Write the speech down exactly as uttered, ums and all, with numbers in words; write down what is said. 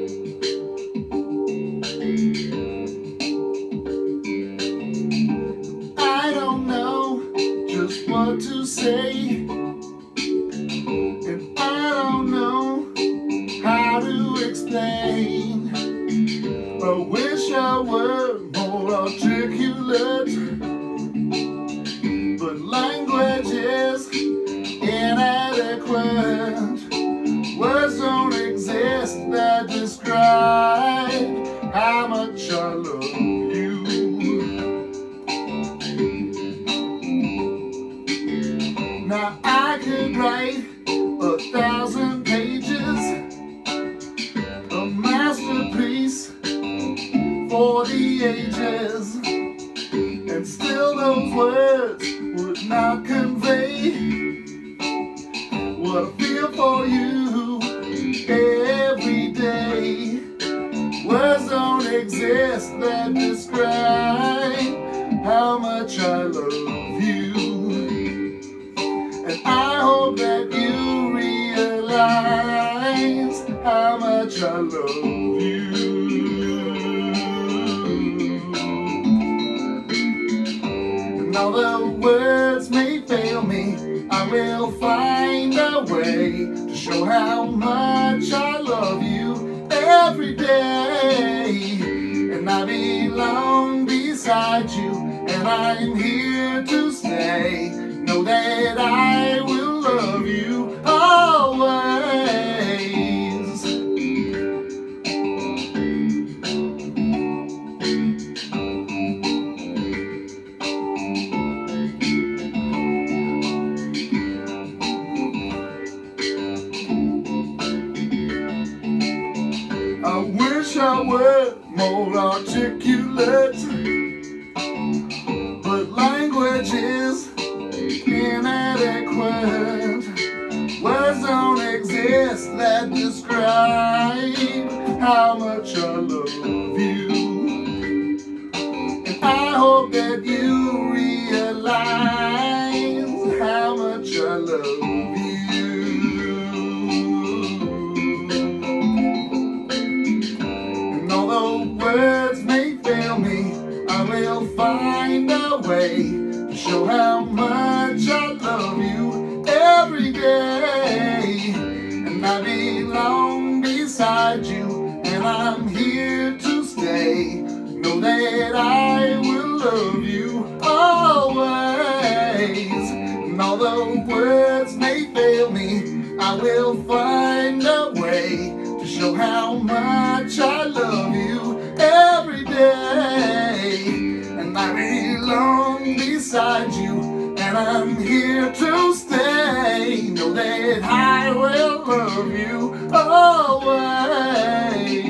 I don't know just what to say, and I don't know how to explain. I wish I were more articulate, but language is inadequate. Words don't exist that describe how much I love you. Now I could write a thousand pages, a masterpiece for the ages, and still those words would not convey what I feel for you every day. Words don't exist that describe how much I love you, and I hope that you realize how much I love you. And although words may fail me, I will find a way to show how much I love you every day. And I belong beside you, and I'm here to stay. Know that I will love you always. I wish I were more articulate, but language is inadequate. Words don't exist that describe how much I love you, and I hope that you realize how much I love you. Words may fail me, I will find a way to show how much I love you every day. And I belong beside you, and I'm here to stay. Know that I will love you always. And although words may fail me, I will find a way to show how much I love you every day. And I belong beside you, and I'm here to stay. Know that I will love you always.